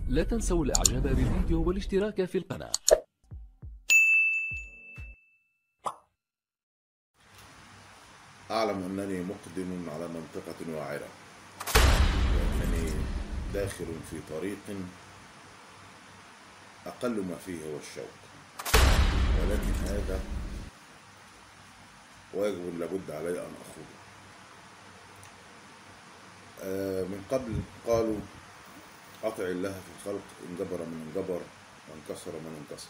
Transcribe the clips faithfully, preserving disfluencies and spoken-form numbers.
لا تنسوا الاعجاب بالفيديو والاشتراك في القناة. أعلم أنني مقدم على منطقة واعرة، وأنني داخل في طريق أقل ما فيه هو الشوق، ولكن هذا واجب لابد علي أن أخوضه. من قبل قالوا أطع الله في الخلق إن جبر من انجبر وانكسر من انكسر.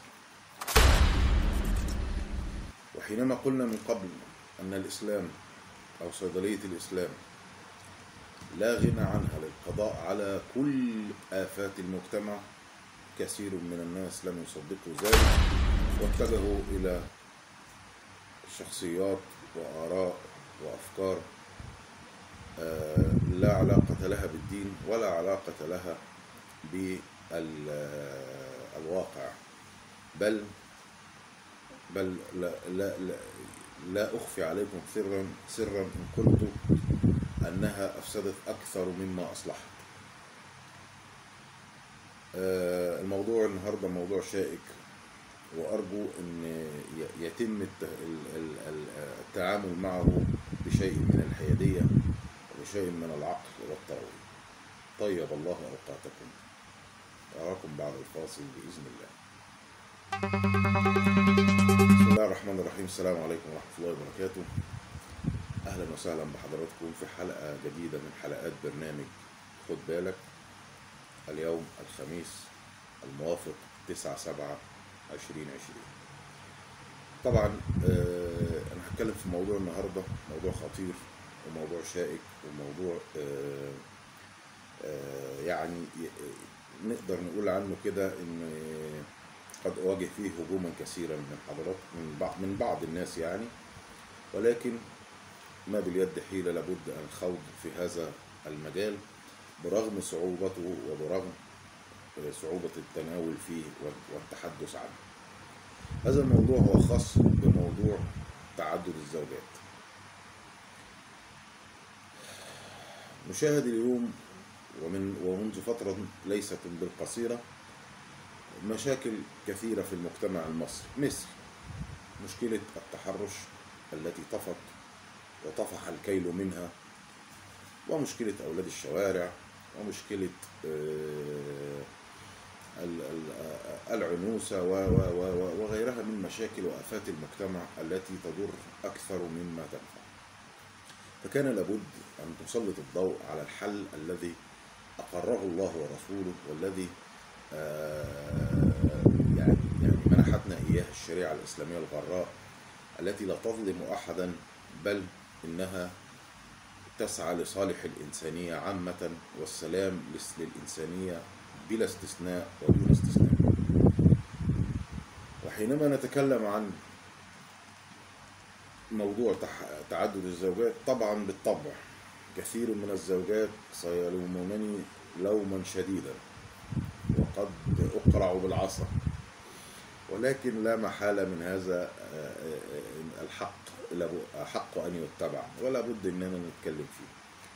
وحينما قلنا من قبل أن الإسلام أو صيدلية الإسلام لا غنى عنها للقضاء على كل آفات المجتمع، كثير من الناس لم يصدقوا ذلك واتجهوا إلى شخصيات وآراء وأفكار لا علاقة لها بالدين ولا علاقة لها بالواقع، بل بل لا, لا, لا, لا أخفي عليكم سرا سرا إن قلت أنها أفسدت أكثر مما أصلحت. الموضوع النهاردة موضوع شائك، وأرجو أن يتم التعامل معه بشيء من الحيادية وبشيء من العقل والتروي. طيب الله أوقاتكم، أراكم بعد الفاصل بإذن الله. بسم الله الرحمن الرحيم. السلام عليكم ورحمة الله وبركاته. أهلا وسهلا بحضراتكم في حلقة جديدة من حلقات برنامج خد بالك. اليوم الخميس الموافق تسعة سبعة عشرين عشرين. طبعا أنا هتكلم في موضوع النهاردة، موضوع خطير وموضوع شائك وموضوع يعني نقدر نقول عنه كده ان قد أواجه فيه هجوما كثيرا من حضرات من بعض من بعض الناس يعني، ولكن ما باليد حيلة لابد أن الخوض في هذا المجال برغم صعوبته وبرغم صعوبة التناول فيه والتحدث عنه. هذا الموضوع هو خاص بموضوع تعدد الزوجات. نشاهد اليوم ومن ومنذ فترة ليست بالقصيرة مشاكل كثيرة في المجتمع المصري، مثل مشكلة التحرش التي طفت وطفح الكيل منها، ومشكلة أولاد الشوارع، ومشكلة العنوسة وغيرها من مشاكل وآفات المجتمع التي تضر أكثر مما تنفع. فكان لابد أن تسلط الضوء على الحل الذي أقره الله ورسوله، والذي يعني يعني منحتنا إياه الشريعة الإسلامية الغراء التي لا تظلم أحدا، بل إنها تسعى لصالح الإنسانية عامة والسلام للإنسانية بلا استثناء ودون استثناء. وحينما نتكلم عن موضوع تعدد الزوجات، طبعا بالطبع كثير من الزوجات سيلومونني لوما شديدا وقد أقرع بالعصا، ولكن لا محالة من هذا الحق حق أن يتبع ولا بد أننا نتكلم فيه.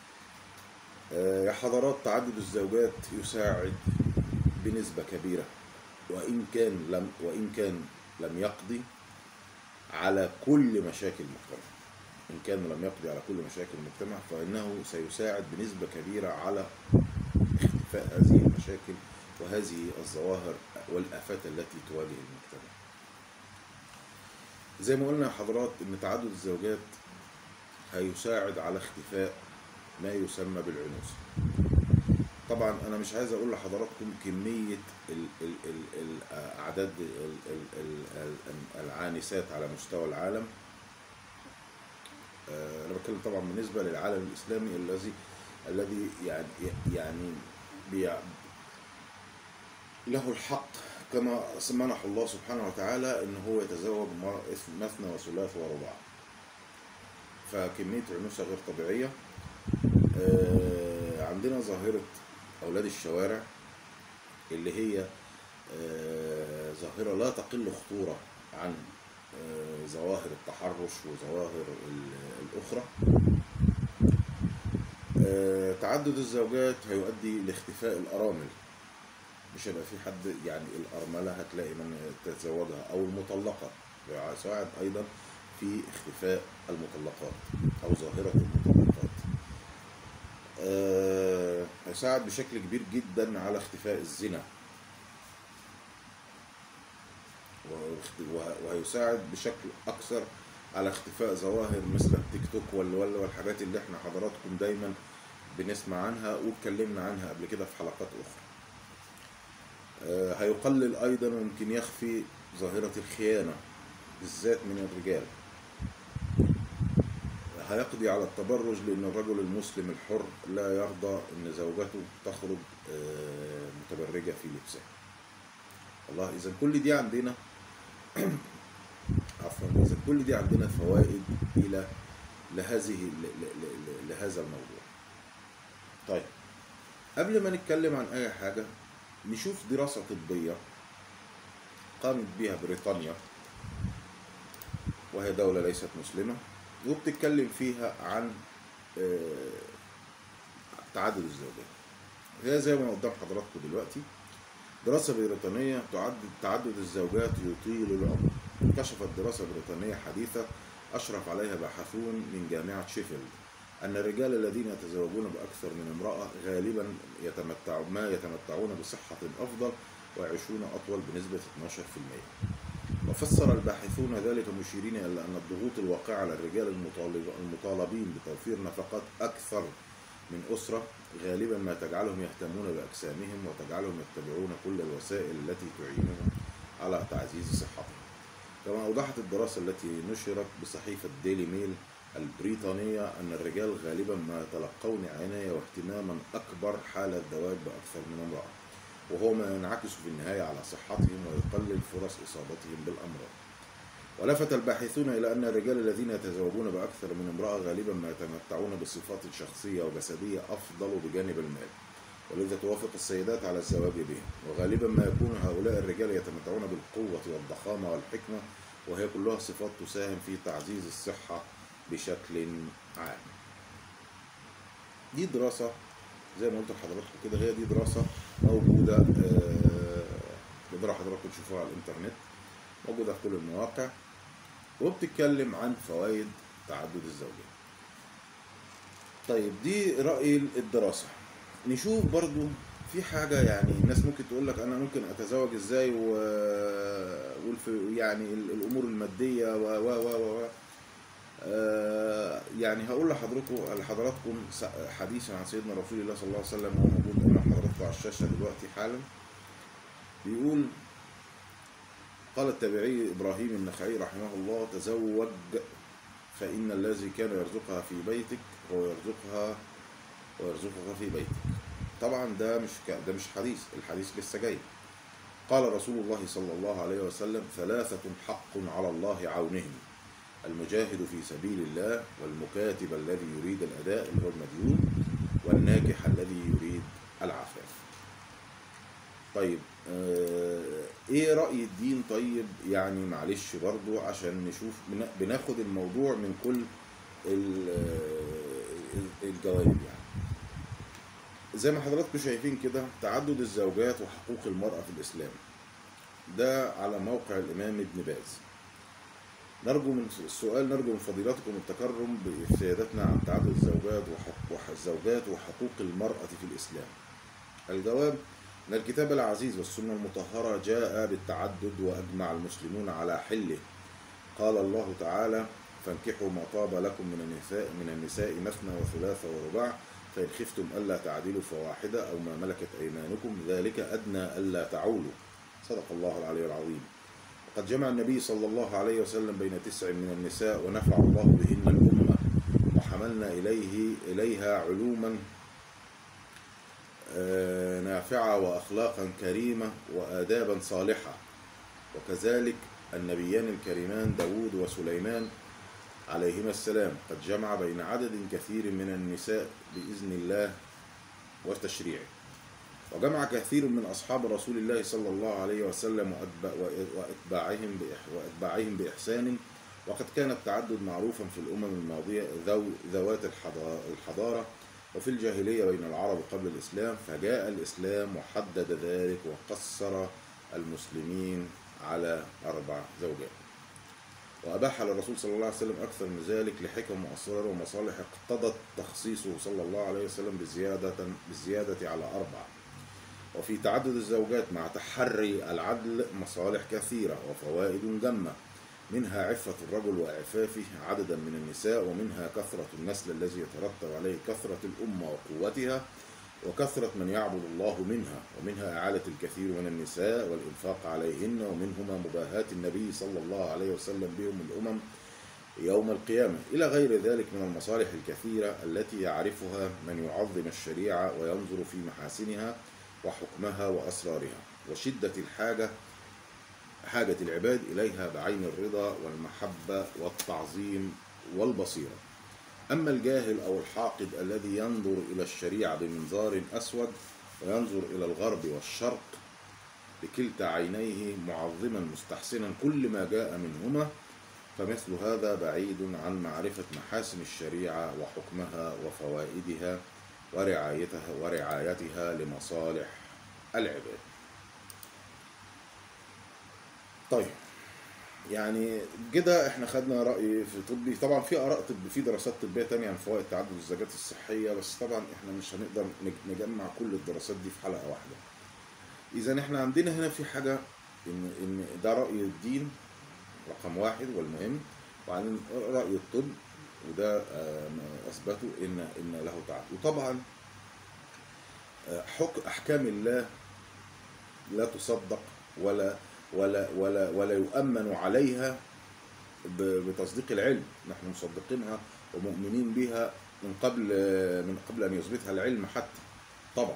يا حضرات، تعدد الزوجات يساعد بنسبة كبيرة، وإن كان لم وإن كان لم يقضي على كل مشاكل المجتمع. إن كان لم يقضي على كل مشاكل المجتمع فإنه سيساعد بنسبة كبيرة على اختفاء هذه المشاكل وهذه الظواهر والآفات التي تواجه المجتمع. زي ما قلنا يا حضرات إن تعدد الزوجات هيساعد على اختفاء ما يسمى بالعنوسة. طبعا أنا مش عايز أقول لحضراتكم كمية الأعداد العانسات على مستوى العالم. أنا بتكلم طبعا بالنسبة للعالم الإسلامي الذي الذي يعني يعني له الحق كما منح الله سبحانه وتعالى ان هو يتزوج مثنى وثلاث ورباع. فكمية عنوسة غير طبيعية. عندنا ظاهرة أولاد الشوارع اللي هي ظاهرة لا تقل خطورة عن ظواهر التحرش وظواهر الأخرى. تعدد الزوجات هيؤدي لاختفاء الأرامل مش هيبقى في حد، يعني الأرملة هتلاقي من تتزوجها أو المطلقة. ويساعد أيضا في اختفاء المطلقات أو ظاهرة المطلقات. آه، هيساعد بشكل كبير جدا على اختفاء الزنا، وهيساعد بشكل أكثر على اختفاء ظواهر مثل التيك توك والحاجات اللي احنا حضراتكم دايما بنسمع عنها واتكلمنا عنها قبل كده في حلقات أخرى. آه، هيقلل أيضا ويمكن يخفي ظاهرة الخيانة بالذات من الرجال. هيقضي على التبرج، لأن الرجل المسلم الحر لا يرضى أن زوجته تخرج متبرجة في لبسها. الله، إذا كل دي عندنا عفوا إذا كل دي عندنا فوائد إلى لهذه لهذا الموضوع. طيب، قبل ما نتكلم عن أي حاجة نشوف دراسة طبية قامت بها بريطانيا، وهي دولة ليست مسلمة، وبتتكلم فيها عن تعدد الزوجات. هي زي ما قدام حضراتكم دلوقتي دراسة بريطانية تعدد تعدد الزوجات يطيل العمر. كشفت دراسة بريطانية حديثة أشرف عليها باحثون من جامعة شيفيلد أن الرجال الذين يتزوجون بأكثر من امرأة غالبا يتمتعون ما يتمتعون بصحة أفضل ويعيشون أطول بنسبة اثني عشر بالمئة. وفسر الباحثون ذلك مشيرين إلى أن الضغوط الواقعة على الرجال المطالبين بتوفير نفقات أكثر من أسرة غالبا ما تجعلهم يهتمون بأجسامهم وتجعلهم يتبعون كل الوسائل التي تعينهم على تعزيز صحتهم. كما أوضحت الدراسة التي نشرت بصحيفة ديلي ميل البريطانية أن الرجال غالبا ما يتلقون عناية واهتماما أكبر حال الزواج بأكثر من امرأة، وهو ما ينعكس في النهاية على صحتهم ويقلل فرص إصابتهم بالأمراض. ولفت الباحثون إلى أن الرجال الذين يتزوجون بأكثر من امرأة غالبا ما يتمتعون بصفات شخصية وجسدية أفضل بجانب المال، ولذا توافق السيدات على الزواج بهم. وغالبا ما يكون هؤلاء الرجال يتمتعون بالقوة والضخامة والحكمة، وهي كلها صفات تساهم في تعزيز الصحة بشكل عام. دي دراسة زي ما قلت لحضراتكم كده، هي دي دراسة موجودة، تقدروا حضراتكم تشوفوها على الإنترنت، موجودة في كل المواقع، وبتتكلم عن فوائد تعدد الزوجات. طيب، دي رأي الدراسة. نشوف برضو في حاجة، يعني الناس ممكن تقول لك أنا ممكن أتزوج إزاي و يعني الأمور المادية و و و و يعني هقول لحضراتكم لحضراتكم حديثا عن سيدنا رسول الله صلى الله عليه وسلم، وهو موجود أمام حضراتكم على الشاشة دلوقتي حالا. بيقول: قال التابعي إبراهيم النخعي رحمه الله: تزوج فإن الذي كان يرزقها في بيتك هو يرزقها ويرزقها في بيتك. طبعا ده مش ده مش حديث، الحديث لسه جاي. قال رسول الله صلى الله عليه وسلم: ثلاثة حق على الله عونهم: المجاهد في سبيل الله، والمكاتب الذي يريد الأداء اللي هو المديون، والناكح الذي يريد العفاف. طيب، آه ايه رأي الدين؟ طيب يعني معلش برضو عشان نشوف، بناخد الموضوع من كل الجوانب. يعني زي ما حضراتكم شايفين كده، تعدد الزوجات وحقوق المرأة في الإسلام، ده على موقع الإمام ابن باز. نرجو من السؤال نرجو من فضيلتكم التكرم بإفادتنا عن تعدد الزوجات وحقوق الزوجات وحقوق المرأة في الإسلام. الجواب: أن الكتاب العزيز والسنة المطهرة جاء بالتعدد وأجمع المسلمون على حله. قال الله تعالى: فانكحوا ما طاب لكم من النساء من النساء مثنى وثلاث ورباع، فإن خفتم ألا تعدلوا فواحدة أو ما ملكت أيمانكم ذلك أدنى ألا تعولوا. صدق الله العلي العظيم. وقد جمع النبي صلى الله عليه وسلم بين تسع من النساء ونفع الله بهن الأمة، وحملنا إليه إليها علوما نافعة وأخلاقا كريمة وآدابا صالحة. وكذلك النبيان الكريمان داود وسليمان عليهما السلام قد جمع بين عدد كثير من النساء بإذن الله وتشريعه. وجمع كثير من أصحاب رسول الله صلى الله عليه وسلم وأتباعهم وأتباعهم بإحسان. وقد كان التعدد معروفا في الأمم الماضية ذوات الحضارة وفي الجاهلية بين العرب قبل الإسلام، فجاء الإسلام وحدد ذلك وقصر المسلمين على أربع زوجات. وأباح للرسول صلى الله عليه وسلم أكثر من ذلك لحكم وأسرار ومصالح اقتضت تخصيصه صلى الله عليه وسلم بزيادة بالزيادة على أربع. وفي تعدد الزوجات مع تحري العدل مصالح كثيرة وفوائد جمة، منها عفة الرجل وإعفافه عددا من النساء، ومنها كثرة النسل الذي يترتب عليه كثرة الأمة وقوتها وكثرة من يعبد الله منها، ومنها إعالة الكثير من النساء والإنفاق عليهن، ومنهما مباهاة النبي صلى الله عليه وسلم بهم الأمم يوم القيامة، إلى غير ذلك من المصالح الكثيرة التي يعرفها من يعظم الشريعة وينظر في محاسنها وحكمها وأسرارها، وشدة الحاجة حاجة العباد إليها بعين الرضا والمحبة والتعظيم والبصيرة. أما الجاهل أو الحاقد الذي ينظر إلى الشريعة بمنظار أسود وينظر إلى الغرب والشرق بكلتا عينيه معظما مستحسنا كل ما جاء منهما، فمثل هذا بعيد عن معرفة محاسن الشريعة وحكمها وفوائدها ورعايتها ورعايتها لمصالح العباد. طيب، يعني كده احنا خدنا رأي في طبي. طبعا في آراء طب، في دراسات طبية تانية عن فوائد تعدد الزوجات الصحية، بس طبعا احنا مش هنقدر نجمع كل الدراسات دي في حلقة واحدة. إذا احنا عندنا هنا في حاجة إن إن ده رأي الدين رقم واحد والمهم، وعن رأي الطب وده أثبته إن إن له تعدد. وطبعا حكم أحكام الله لا تصدق ولا ولا ولا ولا يؤمن عليها بتصديق العلم، نحن مصدقينها ومؤمنين بها من قبل من قبل ان يثبتها العلم حتى. طبعا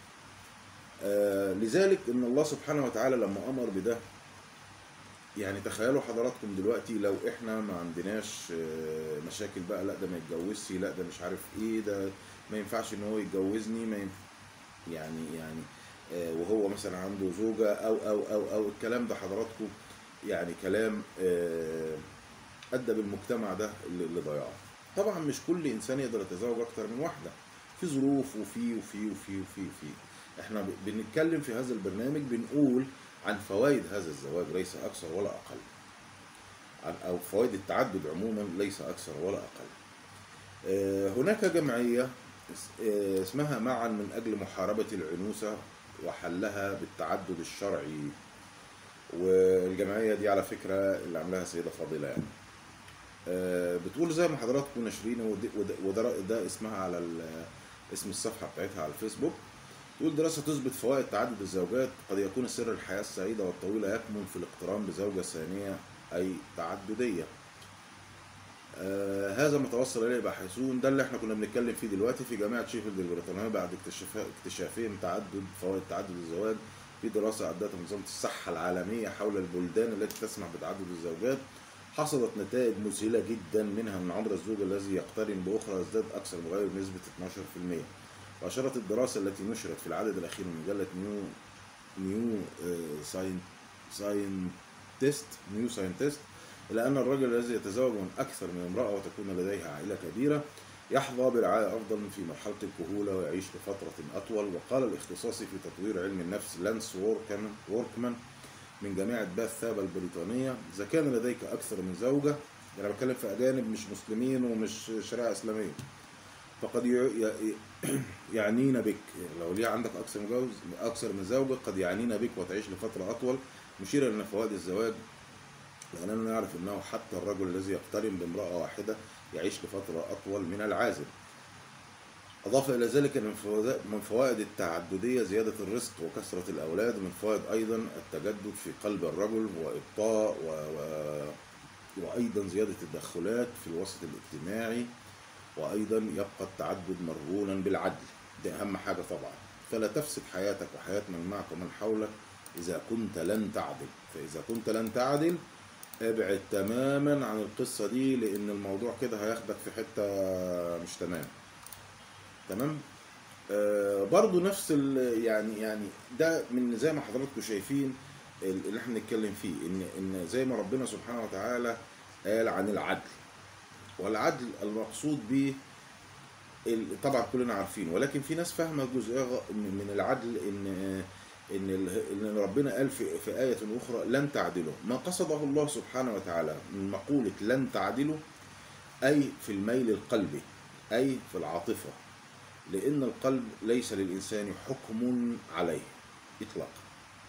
آه لذلك ان الله سبحانه وتعالى لما امر بده، يعني تخيلوا حضراتكم دلوقتي لو احنا ما عندناش آه مشاكل بقى، لا ده ما يتجوزش، لا ده مش عارف ايه، ده ما ينفعش ان هو يتجوزني، ما ينفع يعني يعني وهو مثلا عنده زوجة أو أو أو أو الكلام ده حضراتكم يعني كلام أدى بالمجتمع ده اللي ضيعه. طبعا مش كل إنسان يقدر يتزوج أكتر من واحدة، في ظروف وفي وفي وفي وفي وفي إحنا بنتكلم في هذا البرنامج بنقول عن فوائد هذا الزواج ليس أكثر ولا أقل، أو فوائد التعدد عموما ليس أكثر ولا أقل. هناك جمعية اسمها معا من أجل محاربة العنوسة وحلها بالتعدد الشرعي، والجمعية دي على فكرة اللي عملها سيدة فاضلة يعني. بتقول زي ما حضراتكم ناشرين، وده ده اسمها على اسم الصفحة بتاعتها على الفيسبوك، تقول دراسة تثبت فوائد تعدد الزوجات، قد يكون سر الحياة السعيدة والطويلة يكمن في الاقتران بزوجة ثانية أي تعددية. آه هذا ما توصل اليه باحثون، ده اللي احنا كنا بنتكلم فيه دلوقتي في جامعه شيفيلد البريطانيه بعد اكتشافهم تعدد فوائد تعدد الزواج في دراسه ادتها منظمه الصحه العالميه حول البلدان التي تسمح بتعدد الزوجات. حصلت نتائج مذهله جدا، منها ان عمر الزوج الذي يقترن باخرى ازداد اكثر مغاير بنسبه اثناشر بالمئة. واشارت الدراسه التي نشرت في العدد الاخير من مجله نيو نيو ساين ساينتست نيو ساينتست إلى أن الرجل الذي يتزوج من أكثر من امرأة وتكون لديها عائلة كبيرة يحظى برعاية أفضل في مرحلة الكهولة ويعيش لفترة أطول. وقال الاختصاصي في تطوير علم النفس لانس ووركمان من جامعة باث ثابة البريطانية، إذا كان لديك أكثر من زوجة، أنا بتكلم في أجانب مش مسلمين ومش شريعة إسلامية، فقد يعنينا بك، لو ليه عندك أكثر من جوز أكثر من زوجة قد يعنينا بك وتعيش لفترة أطول، مشيرا إلى فوائد الزواج، لأننا نعرف أنه حتى الرجل الذي يقترن بامرأة واحدة يعيش لفترة أطول من العازب. أضاف إلى ذلك أن من فوائد التعددية زيادة الرزق وكثرة الأولاد، ومن فوائد أيضا التجدد في قلب الرجل وإبطاء و... و... وأيضا زيادة التدخلات في الوسط الاجتماعي، وأيضا يبقى التعدد مرهونا بالعدل، ده أهم حاجة طبعا. فلا تفسد حياتك وحياة من معك ومن حولك إذا كنت لن تعدل، فإذا كنت لن تعدل ابعد تماما عن القصة دي، لأن الموضوع كده هياخدك في حتة مش تمام. تمام. آه برضو نفس يعني يعني ده من زي ما حضراتكم شايفين اللي احنا بنتكلم فيه، ان ان زي ما ربنا سبحانه وتعالى قال عن العدل، والعدل المقصود به ال- طبعا كلنا عارفين، ولكن في ناس فاهمه جزئيه غ- من العدل، ان ان ال- ان ربنا قال في في آية أخرى لن تعدلوا. ما قصده الله سبحانه وتعالى من مقولة لن تعدلوا أي في الميل القلبي، أي في العاطفة، لأن القلب ليس للإنسان حكم عليه إطلاقا.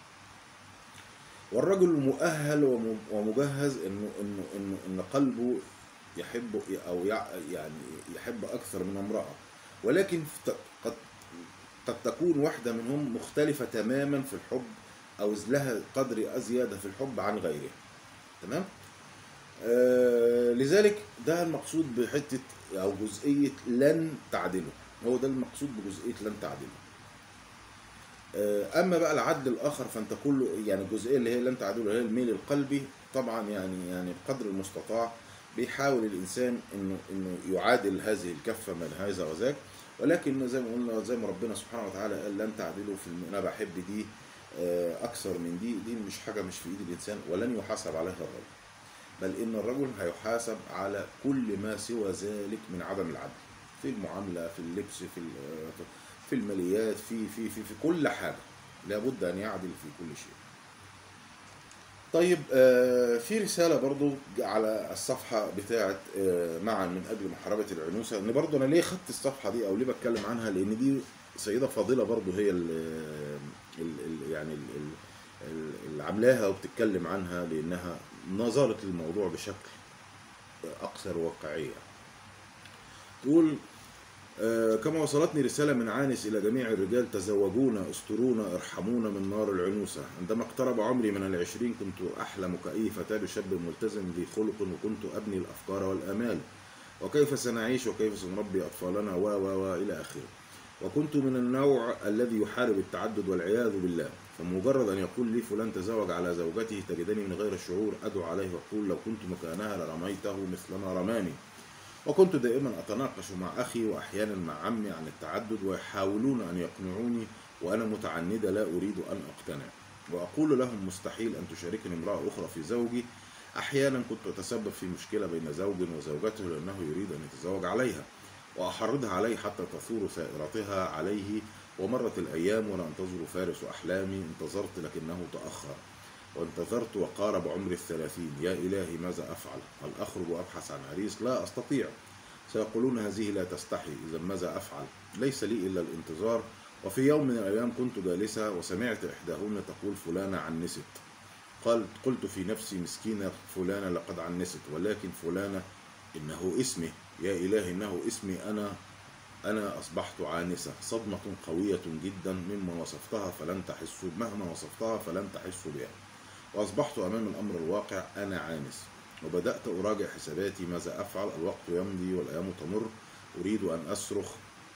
والرجل مؤهل وم- ومجهز إنه إنه إنه إن قلبه يحب أو يع- يعني يحب أكثر من امرأة، ولكن ت- قد قد تكون واحدة منهم مختلفة تماما في الحب، أو لها قدر أزيد في الحب عن غيرها. تمام؟ آه لذلك ده المقصود بحتة أو جزئية لن تعدله، هو ده المقصود بجزئية لن تعدله. آه أما بقى العدل الآخر فأنت كله يعني الجزئية اللي هي لن تعدله هي الميل القلبي، طبعا يعني يعني بقدر المستطاع بيحاول الإنسان إنه إنه يعادل هذه الكفة من هذا وذاك، ولكن زي ما قلنا زي ما ربنا سبحانه وتعالى قال لن تعدلوا في الم... أنا بحب دي آه أكثر من دي، دي مش حاجة مش في إيد الإنسان، ولن يحاسب عليها الرجل، بل إن الرجل هيحاسب على كل ما سوى ذلك من عدم العدل في المعاملة، في اللبس، في ال- في الماليات، في في في في كل حاجة لابد أن يعدل في كل شيء. طيب آه، في رسالة برضو على الصفحة بتاعة آه، معا من أجل محاربة العنوسة، إن برضو أنا ليه خدت الصفحة دي أو ليه بتكلم عنها، لأن دي سيدة فاضلة برضو هي ال ال ال يعني ال ال ال- اللي عاملاها وبتتكلم عنها، لأنها نظرت للموضوع بشكل أكثر واقعية. تقول آه، كما وصلتني رسالة من عانس إلى جميع الرجال: تزوجونا، استرونا، ارحمونا من نار العنوسة. عندما اقترب عمري من العشرين كنت أحلم كأي فتاة بشاب ملتزم ذي خلق، وكنت أبني الأفكار والآمال، وكيف سنعيش وكيف سنربي أطفالنا و و و إلى آخره. وكنت من النوع الذي يحارب التعدد والعياذ بالله، فمجرد أن يقول لي فلان تزوج على زوجته تجدني من غير الشعور أدعو عليه وأقول لو كنت مكانها لرميته مثلما رماني. وكنت دائما أتناقش مع أخي وأحيانا مع عمي عن التعدد، ويحاولون أن يقنعوني وأنا متعندة لا أريد أن أقتنع، وأقول لهم مستحيل أن تشاركني امرأة أخرى في زوجي. أحيانا كنت أتسبب في مشكلة بين زوج وزوجته لأنه يريد أن يتزوج عليها، وأحرضها عليه حتى تثور ثائرتها عليه. ومرت الأيام وأنا أنتظر فارس أحلامي، انتظرت لكنه تأخر، وانتظرت وقارب عمري الثلاثين. يا إلهي ماذا أفعل؟ هل أخرج وأبحث عن عريس؟ لا أستطيع. سيقولون هذه لا تستحي، إذا ماذا أفعل؟ ليس لي إلا الانتظار. وفي يوم من الأيام كنت جالسة وسمعت إحداهن تقول فلانة عنست. قلت قلت في نفسي مسكينة فلانة لقد عنست، ولكن فلانة إنه اسمي، يا إلهي إنه اسمي أنا. أنا أصبحت عانسة. صدمة قوية جدا مما وصفتها فلن تحسوا مهما وصفتها فلن تحسوا بها. وأصبحت أمام الأمر الواقع، أنا عانس. وبدأت أراجع حساباتي، ماذا أفعل؟ الوقت يمضي والأيام تمر. أريد أن أصرخ،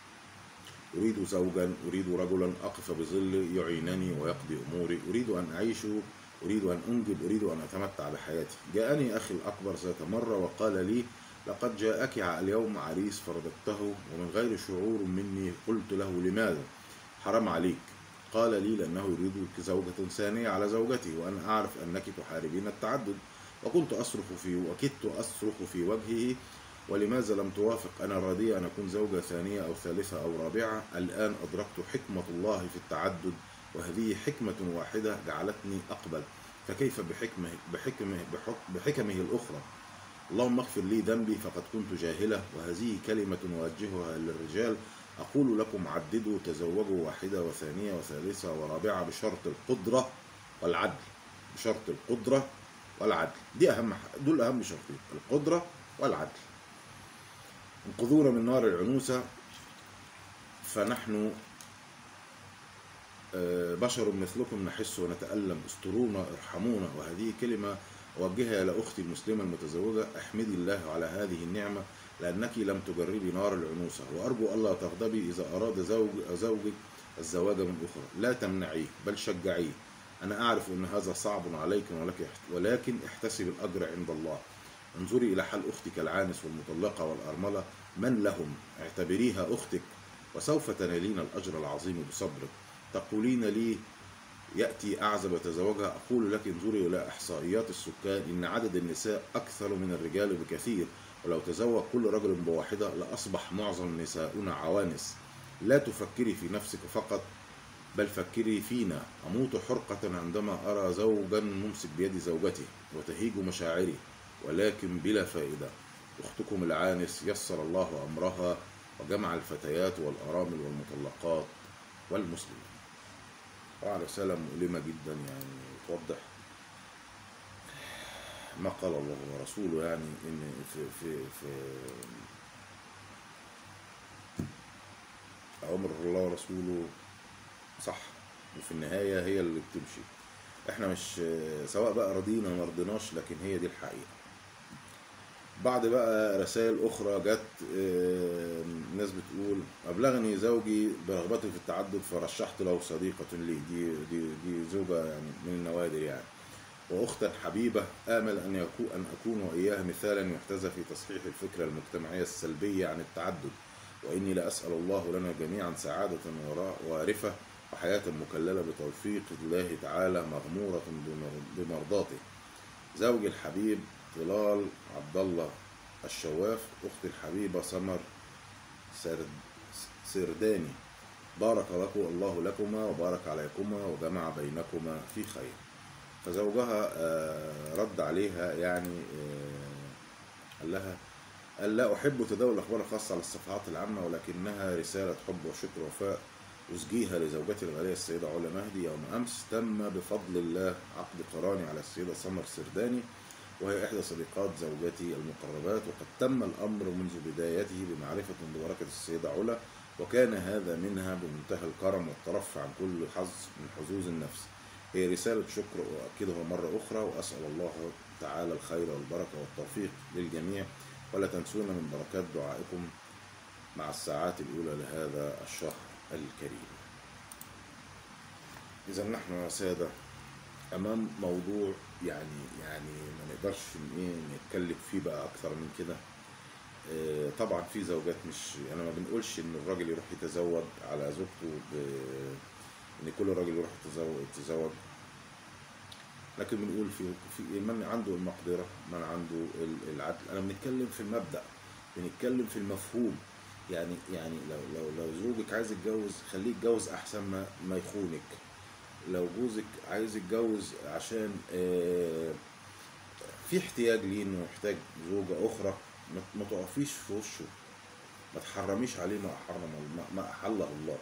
أريد زوجا، أريد رجلا أقف بظل يعينني ويقضي أموري، أريد أن أعيش، أريد أن أنجب، أريد أن أتمتع بحياتي. جاءني أخي الأكبر ذات مرة وقال لي لقد جاءك اليوم عريس، فرددته ومن غير شعور مني قلت له لماذا؟ حرام عليك. قال لي لأنه يريد زوجة ثانية على زوجتي، وأنا أعرف أنك تحاربين التعدد. وكنت أصرخ في وكدت أصرخ في وجهه: ولماذا لم توافق؟ أنا راضية أن أكون زوجة ثانية أو ثالثة أو رابعة. الآن أدركت حكمة الله في التعدد، وهذه حكمة واحدة جعلتني أقبل، فكيف بحكمه بحكمه بحكمه, بحكمه الأخرى؟ اللهم اغفر لي ذنبي فقد كنت جاهلة. وهذه كلمة نوجهها للرجال: أقول لكم عددوا، تزوجوا واحدة وثانية وثالثة ورابعة بشرط القدرة والعدل. بشرط القدرة والعدل، دي أهم دول أهم شرطين، القدرة والعدل. انقذونا من نار العنوسة، فنحن بشر مثلكم نحس ونتألم. استرونا، ارحمونا. وهذه كلمة أوجهها إلى أختي المسلمة المتزوجة: احمدي الله على هذه النعمة لأنك لم تجربي نار العنوسة، وأرجو ألا تغضبي إذا أراد زوج زوجك الزواج من أخرى. لا تمنعيه بل شجعيه. أنا أعرف أن هذا صعب عليكم، ولكن احتسب الأجر عند الله. انظري إلى حال أختك العانس والمطلقة والأرملة، من لهم؟ اعتبريها أختك، وسوف تنالين الأجر العظيم بصبرك. تقولين لي يأتي أعزب وتزوجها، أقول لك انظري إلى إحصائيات السكان، إن عدد النساء أكثر من الرجال بكثير، ولو تزوج كل رجل بواحدة لأصبح معظم نساؤنا عوانس. لا تفكري في نفسك فقط، بل فكري فينا. أموت حرقة عندما أرى زوجا ممسك بيد زوجته وتهيج مشاعري، ولكن بلا فائدة. أختكم العانس يسر الله أمرها وجمع الفتيات والأرامل والمطلقات والمسلمين. طبعا رسالة مؤلمة جدا، يعني توضح ما قال الله ورسوله، يعني إن في في في أوامر الله ورسوله صح، وفي النهاية هي اللي بتمشي. احنا مش سواء بقى رضينا ما رضيناش، لكن هي دي الحقيقة. بعد بقى رسائل أخرى جت، ناس بتقول: أبلغني زوجي برغبته في التعدد فرشحت له صديقة لي. دي دي دي زوجة يعني من النوادر يعني. وأختا حبيبة آمل أن يكون أن أكون وإياها مثالا يحتذى في تصحيح الفكرة المجتمعية السلبية عن التعدد، وإني لأسأل الله لنا جميعا سعادة وارفة وحياة مكللة بتوفيق الله تعالى مغمورة بمرضاته. زوجي الحبيب طلال عبد الله الشواف، أختي الحبيبة سمر سرداني. بارك لكم الله لكما وبارك عليكما وجمع بينكما في خير. فزوجها رد عليها، يعني قال لها: قال: لا أحب تداول الأخبار الخاصة على الصفحات العامة، ولكنها رسالة حب وشكر وفاء أزجيها لزوجتي الغالية السيدة علا مهدي. يوم أمس تم بفضل الله عقد قراني على السيدة سمر سرداني، وهي إحدى صديقات زوجتي المقربات، وقد تم الأمر منذ بدايته بمعرفة ببركة السيدة علا، وكان هذا منها بمنتهى الكرم والترفع عن كل حظ من حظوظ النفس. هي رسالة شكر أؤكدها مرة أخرى، وأسأل الله تعالى الخير والبركة والتوفيق للجميع، ولا تنسونا من بركات دعائكم مع الساعات الأولى لهذا الشهر الكريم. إذا نحن يا سادة أمام موضوع يعني يعني ما نقدرش نتكلم فيه بقى أكثر من كده. طبعا في زوجات، مش أنا ما بنقولش إن الراجل يروح يتزوج على زوجته ب... إن كل راجل يروح يتزوج يتزوج لكن بنقول في في من عنده المقدرة، من عنده العدل. أنا بنتكلم في المبدأ، بنتكلم في المفهوم. يعني يعني لو لو لو زوجك عايز يتجوز، خليه يتجوز أحسن ما ما يخونك. لو جوزك عايز يتجوز عشان في احتياج ليه انه يحتاج زوجة أخرى، ما تقفيش في وشه، ما تحرميش عليه ما حرم ما أحله الله.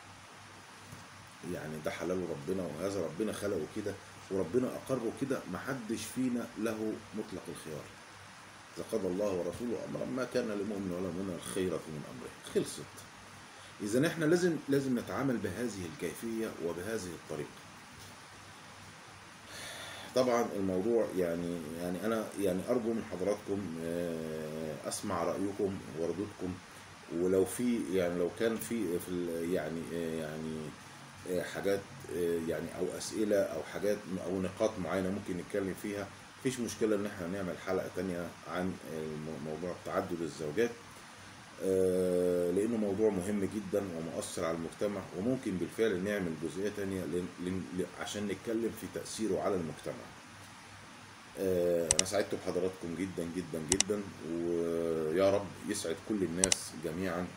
يعني ده حلال ربنا، وهذا ربنا خلقه كده وربنا أقره كده. محدش فينا له مطلق الخيار. إذا قضى الله ورسوله أمرا ما كان لمؤمن ولا مؤمن الخيرة من أمره. خلصت. إذا احنا لازم لازم نتعامل بهذه الكيفية وبهذه الطريقة. طبعا الموضوع يعني يعني أنا يعني أرجو من حضراتكم أسمع رأيكم وردودكم، ولو في يعني لو كان في في يعني يعني حاجات يعني أو أسئلة أو حاجات أو نقاط معينة ممكن نتكلم فيها، مفيش مشكلة إن احنا نعمل حلقة تانية عن موضوع تعدد الزوجات، لأنه موضوع مهم جدا ومؤثر على المجتمع، وممكن بالفعل نعمل جزئية تانية عشان نتكلم في تأثيره على المجتمع. أنا سعدت بحضراتكم جدا جدا جدا، ويا رب يسعد كل الناس جميعا،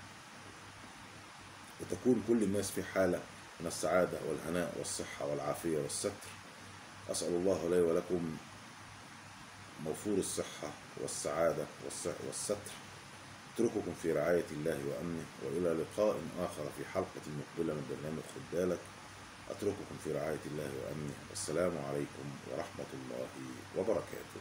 وتكون كل الناس في حالة من السعادة والهناء والصحة والعافية والستر. أسأل الله لي ولكم موفور الصحة والسعادة والستر. أترككم في رعاية الله وأمنه، وإلى لقاء آخر في حلقة مقبلة من برنامج خد بالك. أترككم في رعاية الله وأمنه، والسلام عليكم ورحمة الله وبركاته.